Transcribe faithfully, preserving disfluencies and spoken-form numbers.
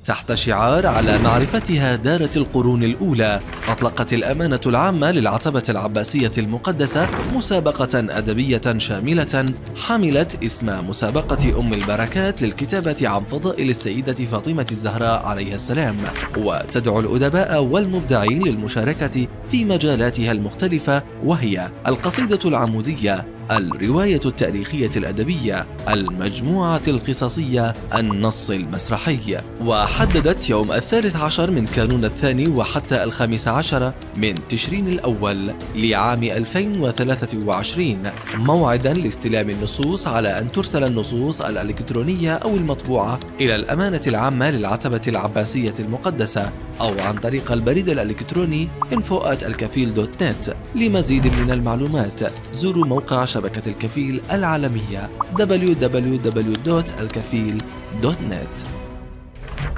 تحت شعار على معرفتها دارت القرون الأولى، أطلقت الأمانة العامة للعتبة العباسية المقدسة مسابقة أدبية شاملة حملت اسم مسابقة أم البركات للكتابة عن فضائل السيدة فاطمة الزهراء عليها السلام، وتدعو الأدباء والمبدعين للمشاركة في مجالاتها المختلفة، وهي القصيدة العمودية، الرواية التاريخية الأدبية، المجموعة القصصية، النص المسرحي. وحددت يوم الثالث عشر من كانون الثاني وحتى الخامس عشر من تشرين الأول لعام ألفين وثلاثة وعشرين موعدا لاستلام النصوص، على أن ترسل النصوص الإلكترونية أو المطبوعة إلى الأمانة العامة للعتبة العباسية المقدسة، أو عن طريق البريد الإلكتروني info at الكفيل دوت نت. لمزيد من المعلومات زوروا موقع شبكة الكفيل العالمية دبليو دبليو دبليو دوت الكفيل دوت نت.